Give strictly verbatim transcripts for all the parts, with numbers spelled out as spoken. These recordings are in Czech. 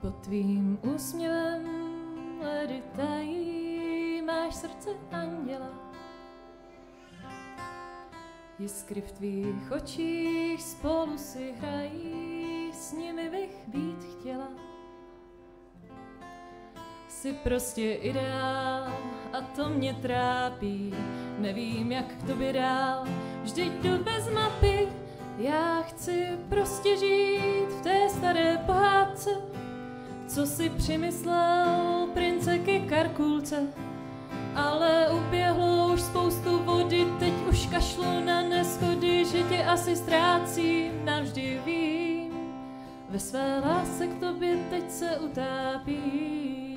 Pod tvým úsměvem ledy tají, máš srdce anděla. Jiskry v tvých očích spolu si hrají, s nimi bych být chtěla. Jsi prostě ideál a to mě trápí, nevím jak k tobě dál, vždyť jdu bez mapy. Já chci prostě žít v té staré pohádce, co si přimyslel prince ke Karkulce. Ale uběhlo už spoustu vody, teď už kašlu na neschody, že tě asi ztrácím, navždy vím. Ve své lásce k tobě teď se utápím.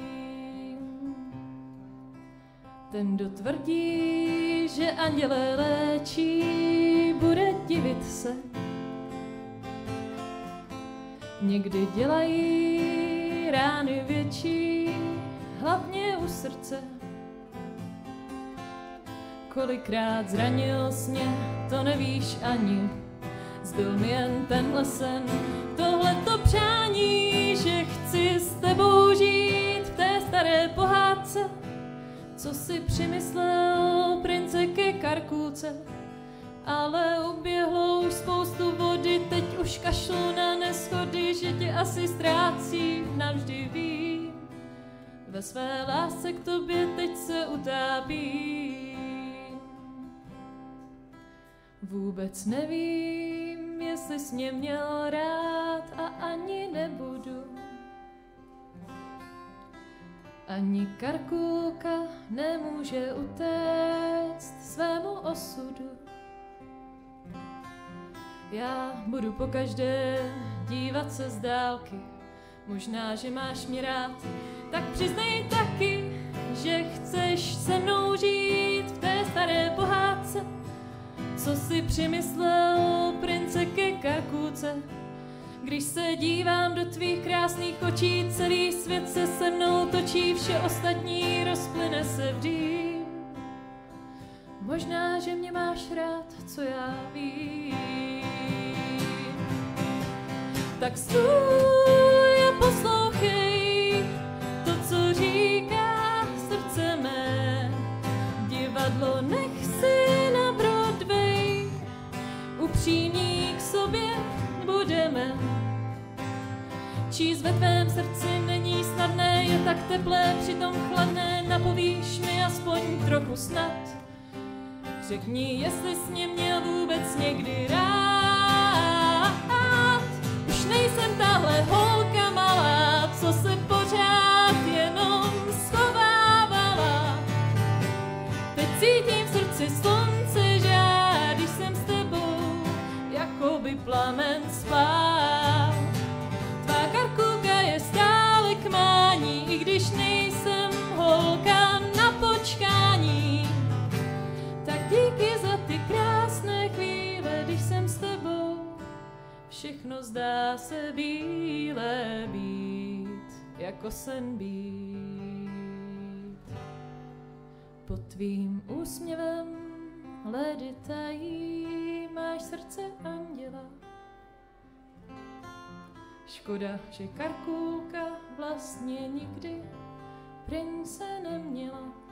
Ten, kdo tvrdí, že anděle léčí, bude divit se. Někdy dělají rány větší, hlavně u srdce. Kolikrát zranil jsi mě, to nevíš ani, zbyl mi jen tenhle sen, tohleto přání, že chci s tebou žít v té staré pohádce, co si přimyslel prince ke Karkulce. Ale uběhlo už spoustu vody, teď už kašlu na neschody, že tě asi ztrácím, navždy vím. Ve své lásce k tobě teď se utápím. Vůbec nevím, jestli jsi mě měl rád a ani nebudu. Ani Karkulka nemůže utéct svému osudu. Já budu pokaždé dívat se z dálky, možná, že máš mě rád, tak přiznej taky, že chceš se mnou žít v té staré pohádce, co si přimyslel prince ke Karkulce. Když se dívám do tvých krásných očí, celý svět se se mnou točí, vše ostatní rozplyne se v dým. Možná, že mě máš rád, co já vím. Tak stůj a poslouchej to, co říká srdce mé. Divadlo nech si na Broadway, upřímní k sobě budeme. Číst ve tvém srdci není snadné, je tak teplé, přitom chladné, napovíš mi aspoň trochu snad. Řekni, jestli jsi mě měl vůbec někdy rád. Už nejsem tahle holka malá, co se pořád jenom schovávala. Teď cítím v srdci slunce žár, když jsem s tebou, jako by plamen spál. Tvá Karkulka je stále k mání, i když nejsem holka na počkání. Tak díky za ty krásné chvíle, když jsem s tebou, všechno zdá se bílé být, jako sen být. Pod tvým úsměvem ledy tají, máš srdce anděla. Škoda, že Karkulka vlastně nikdy prince neměla.